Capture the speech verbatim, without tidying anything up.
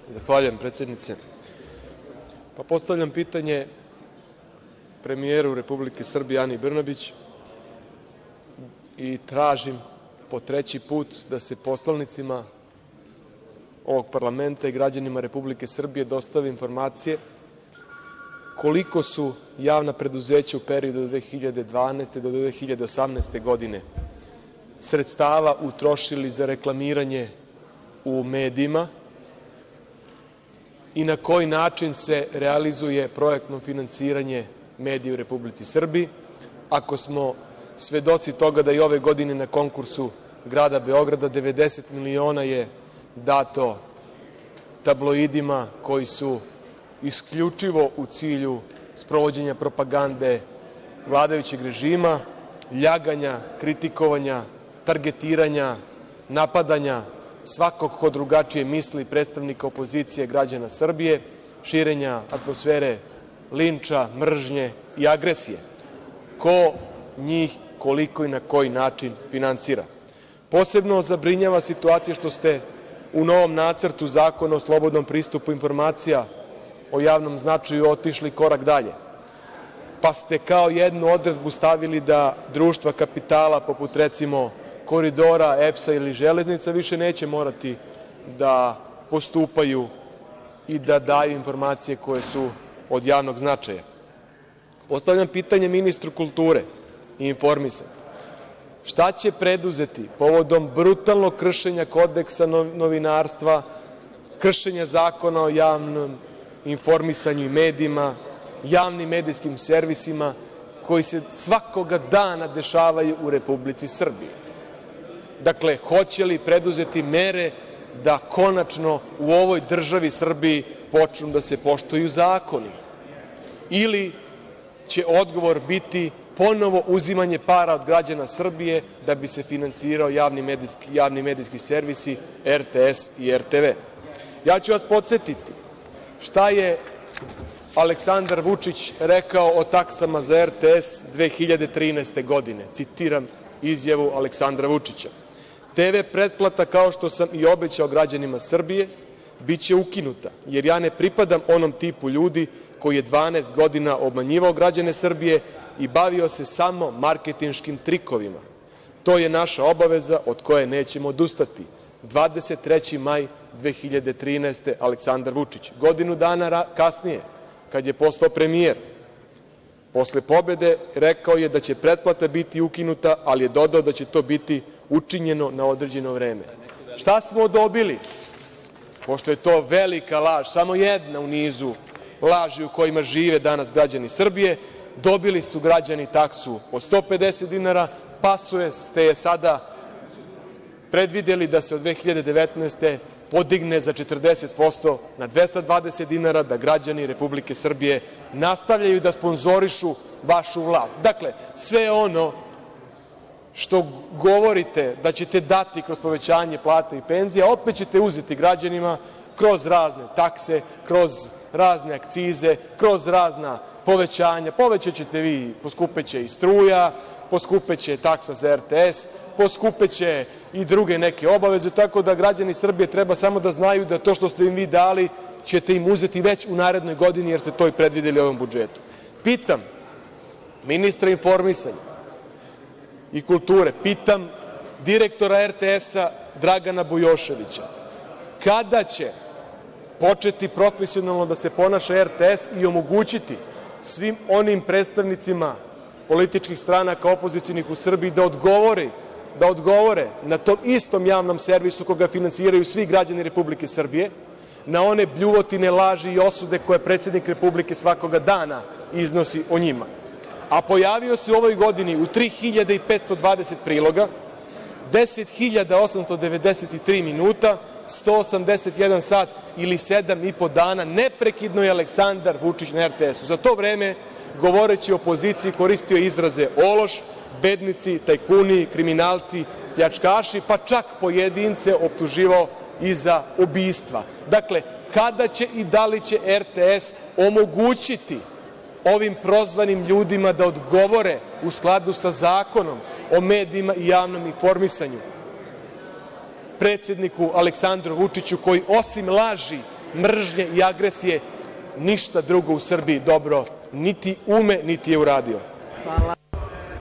Zahvaljujem, predsednice. Postavljam pitanje premijeru Republike Srbije Ani Brnabić i tražim po treći put da se poslanicima ovog parlamenta i građanima Republike Srbije dostave informacije koliko su javna preduzeća u periodu od dve hiljade dvanaeste do dve hiljade osamnaeste godine sredstava utrošili za reklamiranje u medijima i na koji način se realizuje projektno finansiranje medija u Republici Srbiji, ako smo svedoci toga da i ove godine na konkursu grada Beograda devedeset miliona je dato tabloidima koji su isključivo u cilju sprovođenja propagande vladajućeg režima, ljaganja, kritikovanja, targetiranja, napadanja svakog ko drugačije misli, predstavnika opozicije građana Srbije, širenja atmosfere linča, mržnje i agresije. Ko njih, koliko i na koji način finansira? Posebno zabrinjava situacija što ste u novom nacrtu Zakona o slobodnom pristupu informacija o javnom značaju otišli korak dalje, pa ste kao jednu odredbu stavili da društva kapitala poput recimo Koridora, E P S-a ili Železnica više neće morati da postupaju i da daju informacije koje su od javnog značaja. Postavljam pitanje ministru kulture i informisanja – šta će preduzeti povodom brutalnog kršenja Kodeksa novinarstva, kršenja Zakona o javnom informisanju i medijima, javnim medijskim servisima koji se svakoga dana dešavaju u Republici Srbiji? Dakle, hoće li preduzeti mere da konačno u ovoj državi Srbiji počnu da se poštuju zakoni ili će odgovor biti ponovo uzimanje para od građana Srbije da bi se finansirao javni medijski servisi R T S i R T V? Ja ću vas podsetiti šta je Aleksandar Vučić rekao o taksama za R T S dve hiljade trinaeste godine. Citiram izjavu Aleksandra Vučića: „T V pretplata, kao što sam i obećao građanima Srbije, biće ukinuta, jer ja ne pripadam onom tipu ljudi koji je dvanaest godina obmanjivao građane Srbije i bavio se samo marketinškim trikovima. To je naša obaveza od koje nećemo odustati“. dvadeset treći maj dve hiljade trinaeste. Aleksandar Vučić. Godinu dana kasnije, kad je postao premijer, posle pobede, rekao je da će pretplata biti ukinuta, ali je dodao da će to biti učinjeno na određeno vreme. Šta smo dobili? Pošto je to velika laž, samo jedna u nizu laži u kojima žive danas građani Srbije, dobili su građani taksu od sto pedeset dinara, pa ste je sada predvideli da se od dve hiljade devetnaeste. podigne za četrdeset posto na dvesta dvadeset dinara, da građani Republike Srbije nastavljaju da sponzorišu vašu vlast. Dakle, sve ono što govorite da ćete dati kroz povećanje plata i penzija, opet ćete uzeti građanima kroz razne takse, kroz razne akcize, kroz razna povećanja. Povećaćete vi, poskupeće i struja, poskupeće taksa za R T S, poskupeće i druge neke obaveze, tako da građani Srbije treba samo da znaju da to što ste im vi dali ćete im uzeti već u narednoj godini, jer ste to i predvideli u ovom budžetu. Pitam ministra informisanja i kulture, pitam direktora R T S-a Dragana Bujoševića, kada će početi profesionalno da se ponaša R T S i omogućiti svim onim predstavnicima političkih stranaka opozicionih u Srbiji da odgovore da odgovore na tom istom javnom servisu koga finansiraju svi građani Republike Srbije, na one bljuvotine, laži i osude koje predsednik Republike svakoga dana iznosi o njima. A pojavio se u ovoj godini u tri hiljade petsto dvadeset priloga, deset hiljada osamsto devedeset tri minuta, sto osamdeset jedan sat ili sedam i po dana neprekidno je Aleksandar Vučić na R T S-u. Za to vreme, govoreći o opoziciji, koristio je izraze ološ, bednici, tajkuni, kriminalci, pljačkaši, pa čak pojedince optuživao i za ubistva. Dakle, kada će i da li će R T S omogućiti ovim prozvanim ljudima da odgovore u skladu sa Zakonom o medijima i javnom informisanju predsedniku Aleksandru Vučiću, koji osim laži mržnje i agresije ništa drugo u Srbiji dobro niti ume, niti je uradio. Hvala.